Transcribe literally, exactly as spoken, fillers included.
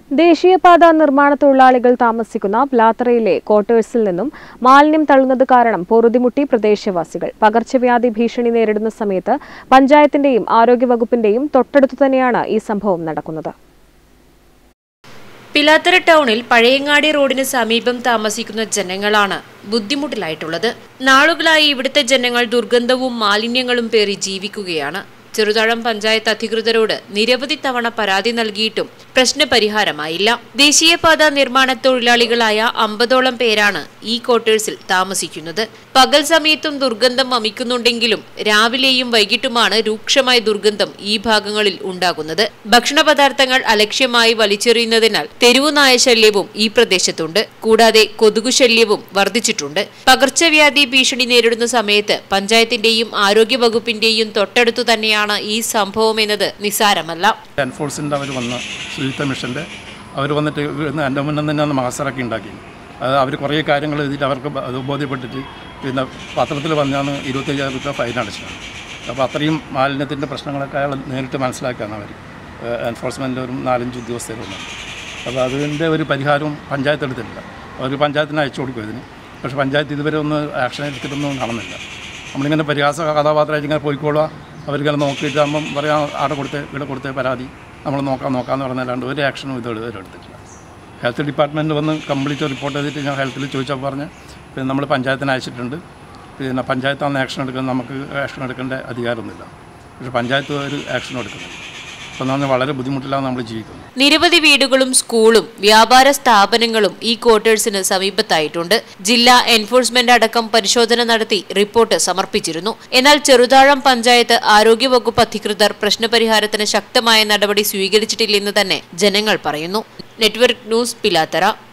ദേശീയപാത നിർമ്മാണ തൊഴിലാളികൾ താമസിക്കുന്ന പ്ലാത്തറയിലെ ക്വാർട്ടേഴ്സിൽ നിന്നും മാലിന്യം തള്ളുന്നത് കാരണം പൊറുതിമുട്ടി പ്രദേശവാസികൾ. പകർച്ചവ്യാധി ഭീഷണി നേരിടുന്ന സമയത്ത് പഞ്ചായത്തിന്റെയും ആരോഗ്യവകുപ്പിന്റെയും തൊട്ടടുത്തു തന്നെയാണ് ഈ സംഭവം നടക്കുന്നത്. പിലാത്തറ ടൗണിൽ പഴയങ്ങാടി റോഡിന് സമീപം താമസിക്കുന്ന ജനങ്ങളാണ് ബുദ്ധിമുട്ടിലായിട്ടുള്ളത്. നാളുകളായി ഇവിടുത്തെ ജനങ്ങൾ ദുർഗന്ധവും മാലിന്യങ്ങളും പേറി ജീവിക്കുകയാണ്. ചെറുതാഴം പഞ്ചായത്ത് അധികൃതരോട് നിരവധി തവണ പരാതി നൽകിയിട്ടും പ്രശ്നപരിഹാരമായില്ല. ദേശീയപാത നിർമ്മാണ തൊഴിലാളികളായ അമ്പതോളം പേരാണ് ഈ ക്വാർട്ടേഴ്സിൽ താമസിക്കുന്നത്. പകൽ സമയത്തും ദുർഗന്ധം വമിക്കുന്നുണ്ടെങ്കിലും രാവിലെയും വൈകിട്ടുമാണ് രൂക്ഷമായ ദുർഗന്ധം ഈ ഭാഗങ്ങളിൽ ഉണ്ടാകുന്നത്. ഭക്ഷണ പദാർത്ഥങ്ങൾ അലക്ഷ്യമായി വലിച്ചെറിയുന്നതിനാൽ തെരുവുനായ ശല്യവും ഈ പ്രദേശത്തുണ്ട്. കൂടാതെ കൊതുകു ശല്യവും വർദ്ധിച്ചിട്ടുണ്ട്. പകർച്ചവ്യാധി ഭീഷണി നേരിടുന്ന സമയത്ത് പഞ്ചായത്തിന്റെയും ആരോഗ്യ വകുപ്പിന്റെയും തൊട്ടടുത്തു തന്നെയാണ് ഈ സംഭവം എന്നത് നിസ്സാരമല്ല. എൻഫോഴ്സിൻ്റെ അവർ വന്ന് ശുചിത്വ മിഷൻ്റെ അവർ വന്നിട്ട് എൻ്റെ മുന്നിൽ തന്നെ മാസ്റ്ററൊക്കെ ഉണ്ടാക്കി. അത് അവർ കുറേ കാര്യങ്ങൾ എഴുതിയിട്ട് അവർക്ക് അത് ബോധ്യപ്പെട്ടിട്ട് പിന്നെ പത്രത്തിൽ വന്നാണ് ഇരുപത്തയ്യായിരം രൂപ ഫൈൻ അടച്ചത്. അപ്പോൾ അത്രയും മാലിന്യത്തിൻ്റെ പ്രശ്നങ്ങളൊക്കെ അയാൾ നേരിട്ട് മനസ്സിലാക്കിയാണ് അവർ എൻഫോഴ്സ്മെൻറ്റ് ഒരു നാലഞ്ച് ഉദ്യോഗസ്ഥർ വന്നത്. അപ്പോൾ അതിൻ്റെ ഒരു പരിഹാരവും പഞ്ചായത്ത് എടുത്തിട്ടില്ല. അവർ പഞ്ചായത്തിന് അയച്ചു കൊടുക്കും ഇതിന്. പക്ഷേ പഞ്ചായത്ത് ഇതുവരെ ഒന്ന് ആക്ഷൻ എടുത്തിട്ടൊന്നും കാണുന്നില്ല. നമ്മളിങ്ങനെ പരിഹാസ കഥാപാത്രമായിട്ട് ഇങ്ങനെ പോയിക്കോളുക, അവർക്കിങ്ങനെ നോക്കിയിട്ട് ആകുമ്പം പറയാം അവിടെ കൊടുത്ത് ഇവിടെ കൊടുത്ത് പരാതി നമ്മൾ നോക്കാം നോക്കാമെന്ന് പറഞ്ഞല്ലാണ്ട് ഒരു ആക്ഷനും ഇത് ഇതുവരെ എടുത്തിട്ടില്ല. ഹെൽത്ത് ഡിപ്പാർട്ട്മെൻറ്റ് വന്ന് കംപ്ലീറ്റ് റിപ്പോർട്ട് ചെയ്തിട്ട് ഞാൻ ഹെൽത്തിൽ ചോദിച്ചാൽ പറഞ്ഞ് പിന്നെ നമ്മൾ പഞ്ചായത്തിന് അയച്ചിട്ടുണ്ട്. പിന്നെ പഞ്ചായത്താണ് ആക്ഷൻ എടുക്കുന്നത്, നമുക്ക് ആക്ഷൻ എടുക്കേണ്ട അധികാരമൊന്നുമില്ല. പക്ഷേ പഞ്ചായത്ത് ഒരു ആക്ഷനും എടുക്കുന്നില്ല. അപ്പം നമ്മൾ വളരെ ബുദ്ധിമുട്ടിലാണ് നമ്മൾ ജീവിക്കുന്നത്. നിരവധി വീടുകളും സ്കൂളും വ്യാപാര സ്ഥാപനങ്ങളും ഈ ക്വാർട്ടേഴ്സിന് സമീപത്തായിട്ടുണ്ട്. ജില്ലാ എൻഫോഴ്സ്മെന്റ് അടക്കം പരിശോധന നടത്തി റിപ്പോർട്ട് സമർപ്പിച്ചിരുന്നു. എന്നാൽ ചെറുതാഴം പഞ്ചായത്ത് ആരോഗ്യവകുപ്പ് അധികൃതർ പ്രശ്നപരിഹാരത്തിന് ശക്തമായ നടപടി സ്വീകരിച്ചിട്ടില്ലെന്ന് തന്നെ ജനങ്ങൾ പറയുന്നു. Network news, Pilathara.